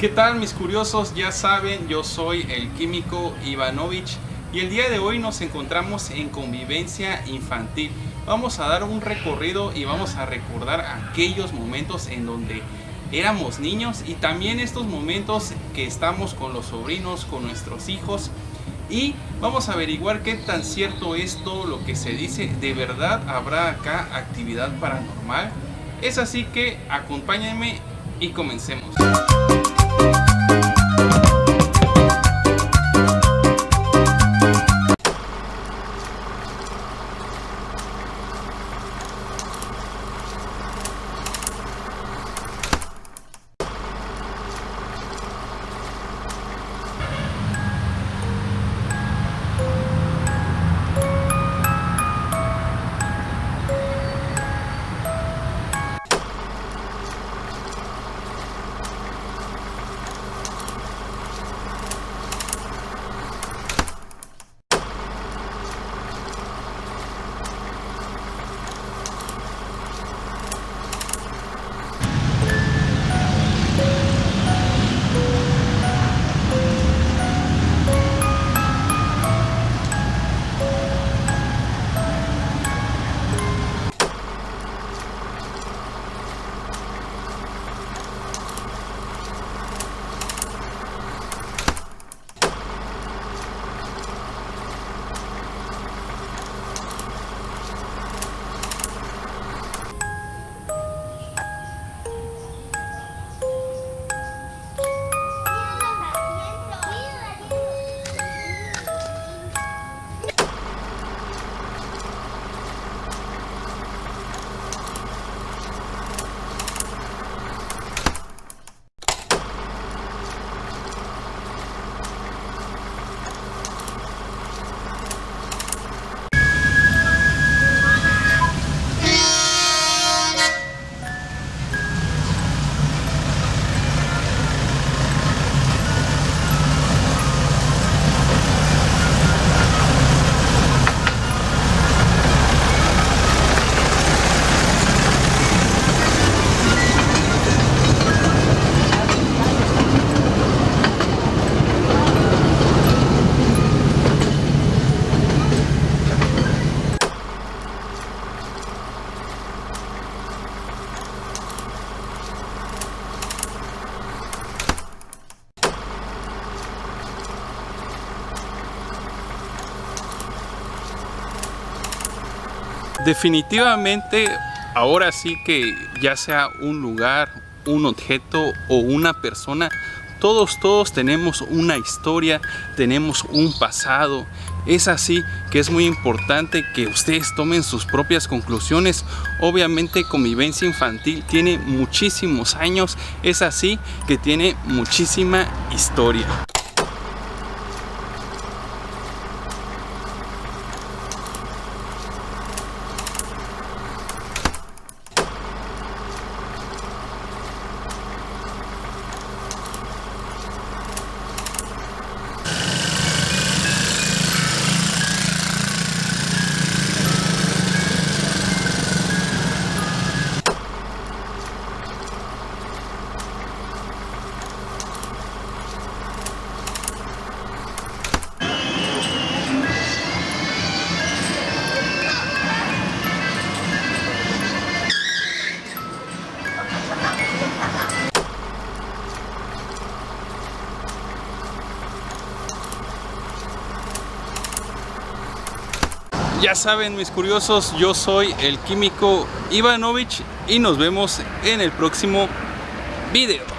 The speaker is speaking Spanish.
¿Qué tal, mis curiosos? Ya saben, yo soy el químico Ivanovich y el día de hoy nos encontramos en convivencia infantil. Vamos a dar un recorrido y vamos a recordar aquellos momentos en donde éramos niños y también estos momentos que estamos con los sobrinos, con nuestros hijos, y vamos a averiguar qué tan cierto es todo lo que se dice. ¿De verdad habrá acá actividad paranormal? Es así que acompáñenme y comencemos. Definitivamente, ahora sí que ya sea un lugar, un objeto o una persona, todos tenemos una historia, tenemos un pasado. Es así que es muy importante que ustedes tomen sus propias conclusiones. Obviamente, convivencia infantil tiene muchísimos años, es así que tiene muchísima historia. Ya saben, mis curiosos, yo soy el químico Ivanovich y nos vemos en el próximo video.